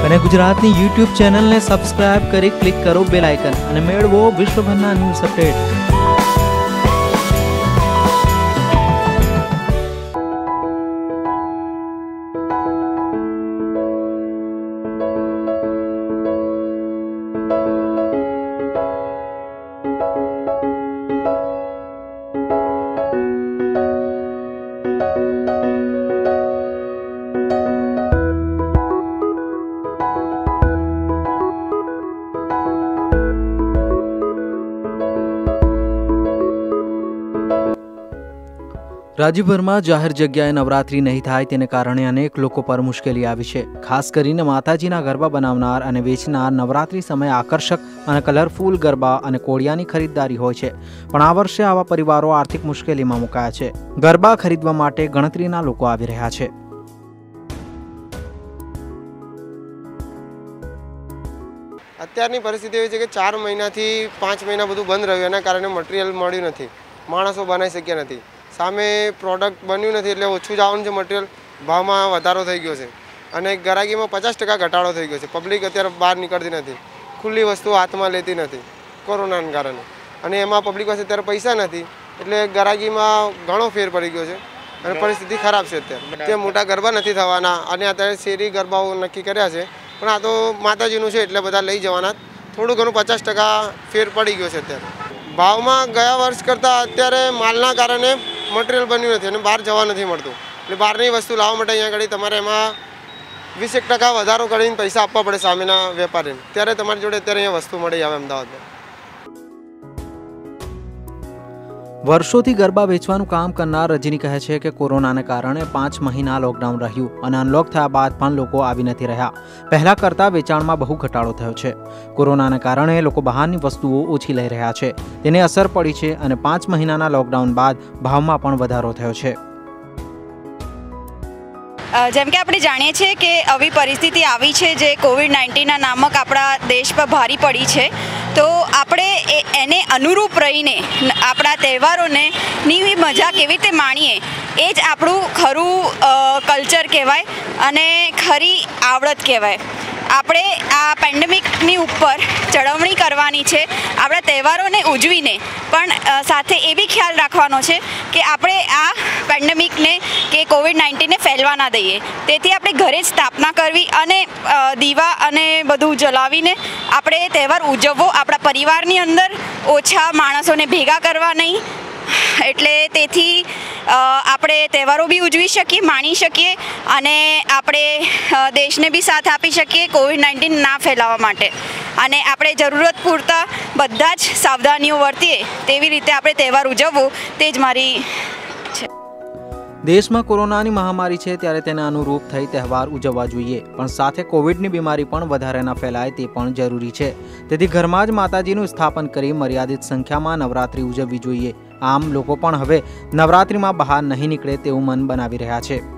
અને ગુજરાતની YouTube ચેનલને સબસ્ક્રાઇબ કરી ક્લિક કરો બેલ આઇકન અને મેળવો વિશ્વભરના ન્યૂઝ અપડેટ। राज्यभर में जाहिर जग्याए नवरात्रि नहीं थाय तेने कारणे अनेक लोको पर मुश्केली आवी छे। खास करीने माताजीना गरबा बनावनार अने वेचनार नवरात्रि समय आकर्षक अने कलरफुल गरबा अने कोळियानी खरीददारी होय छे, पण आ वर्षे आवा परिवारो आर्थिक मुश्केलीमां मुकाया छे। गरबा खरीदवा माटे गणतरीना लोको आवी रह्या छे। અત્યારની પરિસ્થિતિ એવી છે કે 4 મહિનાથી 5 મહિના બધું બંધ રહ્યું, એના કારણે મટીરિયલ મળ્યું નથી, માણસો બનાવી શક્યા નથી, સામે પ્રોડક્ટ બન્યું નથી, એટલે ઓછું જ આવવાનું છે મટીરિયલ, ભાવમાં વધારો થઈ ગયો છે અને ગરાગીમાં 50% ઘટાડો થઈ ગયો છે। પબ્લિક અત્યારે બહાર નીકળતી નથી, ખુલ્લી વસ્તુ હાથમાં લેતી નથી કોરોનાના કારણે, અને એમાં પબ્લિક પાસે અત્યારે પૈસા નથી, એટલે ગરાગીમાં ઘણો ફેર પડી ગયો છે અને પરિસ્થિતિ ખરાબ છે। અત્યારે તે મોટા ગરબા નથી થવાના અને અત્યારે શેરી ગરબાઓ નક્કી કર્યા છે, પણ આ તો માતાજીનું છે એટલે બધા લઈ જવાના। થોડું ઘણું 50% ફેર પડી ગયો છે। અત્યારે ભાવમાં ગયા વર્ષ કરતાં અત્યારે માલના કારણે મટીરિયલ બન્યું નથી અને બહાર જવા નથી મળતું, એટલે બહારની વસ્તુ લાવવા માટે અહીંયા આગળ તમારે એમાં 20% વધારો કરીને પૈસા આપવા પડે સામેના વેપારીને, ત્યારે તમારી જોડે અત્યારે અહીંયા વસ્તુ મળી આવે અમદાવાદમાં। वर्षों गरबा वेचवानुं काम करनार रजनी कहे छे कि कोरोना कारण 5 महीना लॉकडाउन रह्यु अने अनलॉक थया बाद पण लोको आवी नथी रह्या। पहला करता वेचाणमां बहु घटाडो थयो छे। कोरोना कारणे लोको बहारनी वस्तुओ ओછી लई रह्या छे, तेने असर पड़ी छे अने 5 महीनाना लॉकडाउन बाद भावमां पण वधारो थयो छे। जेम के આપણે જાણીએ છીએ કે આવી પરિસ્થિતિ આવી છે જે કોવિડ-19 ના નામક આપણા દેશ પર ભારી પડી છે, તો આપણે એને અનુરૂપ રહીને આપણા તહેવારોને ની મજા કેવી રીતે માણીએ એ જ આપણું ખરું કલ્ચર કહેવાય અને ખરી આવડત કહેવાય। આપણે આ પેન્ડેમિકની ઉપર ચળવણી કરવાની છે, આપણા તહેવારોને ઉજવીને, પણ સાથે એ બી ખ્યાલ રાખવાનો છે કે આપણે આ પેન્ડેમિકને કે કોવિડ-19ને ફેલવા ના દઈએ। તેથી આપણે ઘરે જ સ્થાપના કરવી અને દીવા અને બધું જલાવીને આપણે તહેવાર ઉજવવો, આપણા પરિવારની અંદર ઓછા માણસોને ભેગા કરવા નહીં, એટલે તેથી આપણે તહેવારો બી ઉજવી શકીએ, માણી શકીએ અને આપણે દેશને બી સાથ આપી શકીએ કોવિડ-19 ના ફેલાવા માટે, અને આપણે જરૂરત પૂરતા બધા જ સાવધાનીઓ વર્તીએ તેવી રીતે આપણે તહેવાર ઉજવવો, તે જ મારી છે। देश में कोरोना महामारी है त्यारे तेने अनुरूप थई तहेवार उजववा जोईए, पण साथे कोविडनी बीमारी पण वधारे न फैलाय ते पण जरूरी छे। तेथी घरमां ज माताजीनुं स्थापन करी मर्यादित संख्यामां नवरात्रि उजववी जोईए। आम लोको पण हवे नवरात्रिमां बहार नहीं निकळे तेवुं मन बनावी रह्या छे।